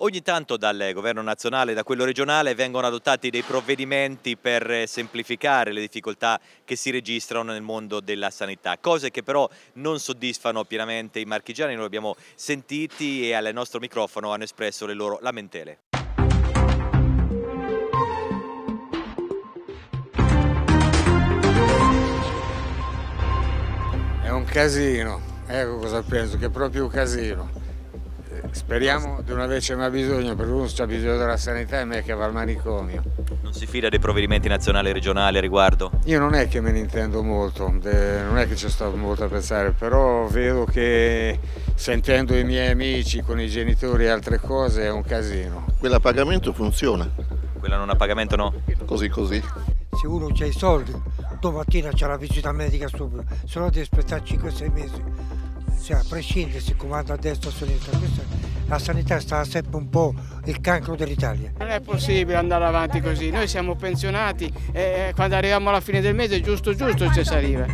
Ogni tanto dal governo nazionale e da quello regionale vengono adottati dei provvedimenti per semplificare le difficoltà che si registrano nel mondo della sanità, cose che però non soddisfano pienamente i marchigiani. Noi li abbiamo sentiti e al nostro microfono hanno espresso le loro lamentele. È un casino, ecco cosa penso, che è proprio un casino. Speriamo di non averci mai bisogno, perché uno c'ha bisogno della sanità e me che va al manicomio. Non si fida dei provvedimenti nazionali e regionali a riguardo? Io non è che me ne intendo molto, non è che ci sto molto a pensare, però vedo che sentendo i miei amici con i genitori e altre cose è un casino. Quella a pagamento funziona. Quella non a pagamento no? Così così. Se uno ha i soldi, domattina c'è la visita medica subito, se no devi aspettare 5-6 mesi. Cioè, a prescindere se comanda a destra o a sinistra, la sanità sta sempre un po' il cancro dell'Italia. Non è possibile andare avanti così, noi siamo pensionati e quando arriviamo alla fine del mese giusto ci si arriva.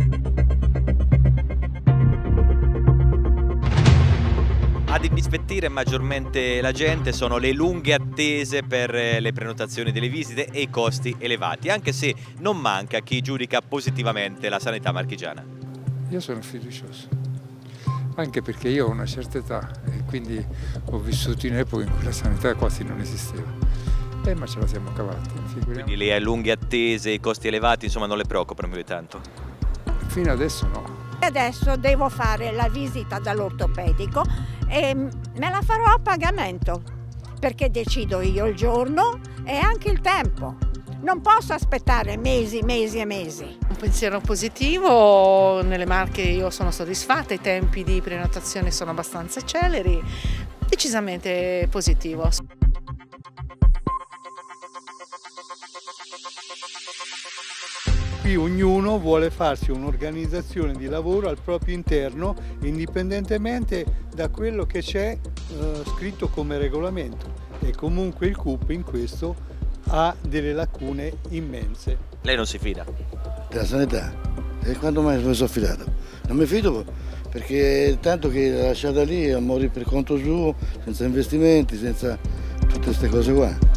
Ad indispettire maggiormente la gente sono le lunghe attese per le prenotazioni delle visite e i costi elevati, anche se non manca chi giudica positivamente la sanità marchigiana. Io sono fiducioso, anche perché io ho una certa età e quindi ho vissuto in epoca in cui la sanità quasi non esisteva. Ma ce la siamo cavati, Quindi le lunghe attese, i costi elevati, insomma, non le preoccupano più di tanto? Fino adesso no. Adesso devo fare la visita dall'ortopedico e me la farò a pagamento, perché decido io il giorno e anche il tempo. Non posso aspettare mesi e mesi. Un pensiero positivo, nelle Marche io sono soddisfatta, i tempi di prenotazione sono abbastanza celeri, decisamente positivo. Qui ognuno vuole farsi un'organizzazione di lavoro al proprio interno, indipendentemente da quello che c'è scritto come regolamento, e comunque il CUP in questo ha delle lacune immense. Lei non si fida? Della sanità? E quando mai mi sono fidato? Non mi fido perché tanto che l'ha lasciata lì a morire per conto suo, senza investimenti, senza tutte queste cose qua.